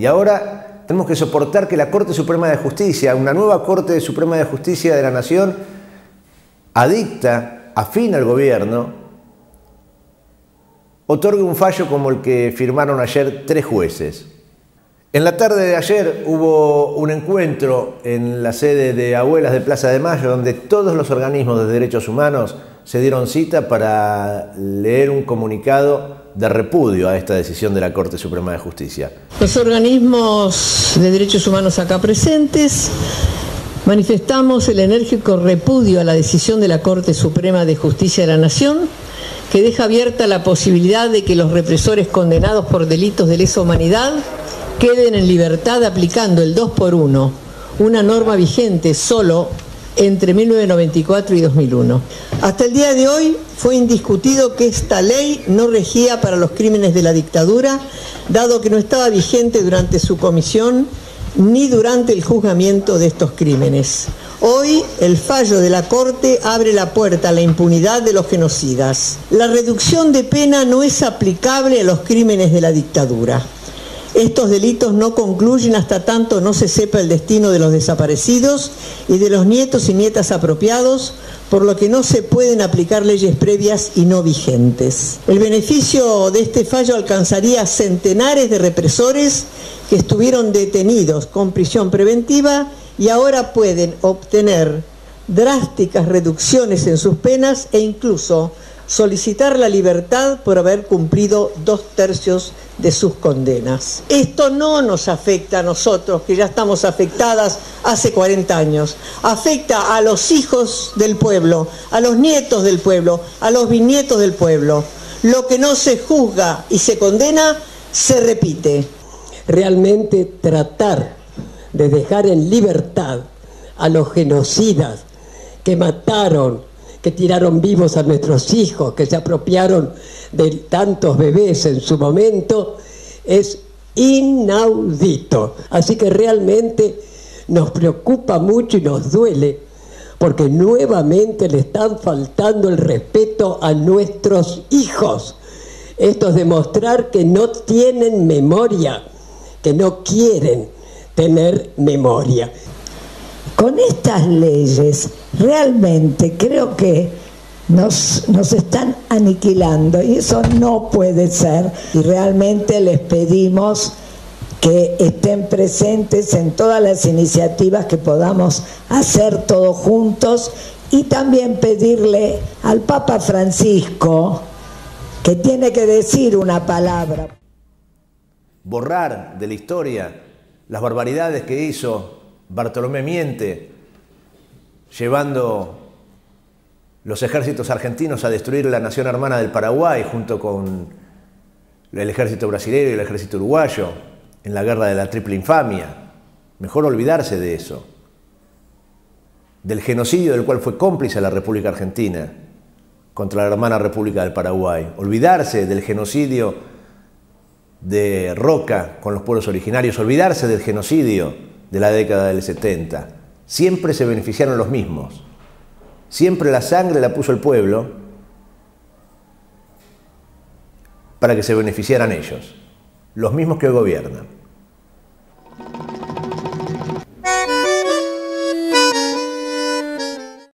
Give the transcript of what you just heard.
Y ahora tenemos que soportar que la Corte Suprema de Justicia, una nueva Corte Suprema de Justicia de la Nación, adicta, afín al gobierno, otorgue un fallo como el que firmaron ayer 3 jueces. En la tarde de ayer hubo un encuentro en la sede de Abuelas de Plaza de Mayo, donde todos los organismos de derechos humanos se dieron cita para leer un comunicado de repudio a esta decisión de la Corte Suprema de Justicia. Los organismos de derechos humanos acá presentes manifestamos el enérgico repudio a la decisión de la Corte Suprema de Justicia de la Nación, que deja abierta la posibilidad de que los represores condenados por delitos de lesa humanidad queden en libertad aplicando el 2x1, una norma vigente solo entre 1994 y 2001. Hasta el día de hoy fue indiscutido que esta ley no regía para los crímenes de la dictadura, dado que no estaba vigente durante su comisión ni durante el juzgamiento de estos crímenes. Hoy el fallo de la Corte abre la puerta a la impunidad de los genocidas. La reducción de pena no es aplicable a los crímenes de la dictadura. Estos delitos no concluyen hasta tanto no se sepa el destino de los desaparecidos y de los nietos y nietas apropiados, por lo que no se pueden aplicar leyes previas y no vigentes. El beneficio de este fallo alcanzaría a centenares de represores que estuvieron detenidos con prisión preventiva y ahora pueden obtener drásticas reducciones en sus penas e incluso solicitar la libertad por haber cumplido 2/3 de sus condenas. Esto no nos afecta a nosotros, que ya estamos afectadas hace 40 años. Afecta a los hijos del pueblo, a los nietos del pueblo, a los bisnietos del pueblo. Lo que no se juzga y se condena, se repite. Realmente tratar de dejar en libertad a los genocidas que mataron, que tiraron vivos a nuestros hijos, que se apropiaron de tantos bebés en su momento, es inaudito. Así que realmente nos preocupa mucho y nos duele, porque nuevamente le están faltando el respeto a nuestros hijos. Esto es demostrar que no tienen memoria, que no quieren tener memoria. Con estas leyes realmente creo que nos están aniquilando y eso no puede ser, y realmente les pedimos que estén presentes en todas las iniciativas que podamos hacer todos juntos, y también pedirle al Papa Francisco que tiene que decir una palabra. Borrar de la historia las barbaridades que hizo Bartolomé Miente, llevando los ejércitos argentinos a destruir la nación hermana del Paraguay junto con el ejército brasileño y el ejército uruguayo en la guerra de la Triple Infamia. Mejor olvidarse de eso, del genocidio del cual fue cómplice la República Argentina contra la hermana República del Paraguay. Olvidarse del genocidio de Roca con los pueblos originarios, olvidarse del genocidio de la década del 70. Siempre se beneficiaron los mismos. Siempre la sangre la puso el pueblo para que se beneficiaran ellos, los mismos que hoy gobiernan.